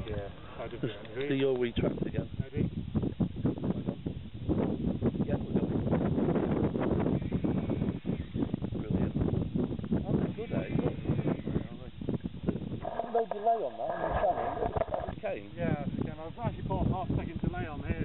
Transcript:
Yeah, I did that. So you're retrapped again. Ready? Yeah, we've got it. Brilliant. Oh, they're good, eh? No delay on that, on the channel. That was Kane. Yeah, again, I've actually put a half-second delay on here.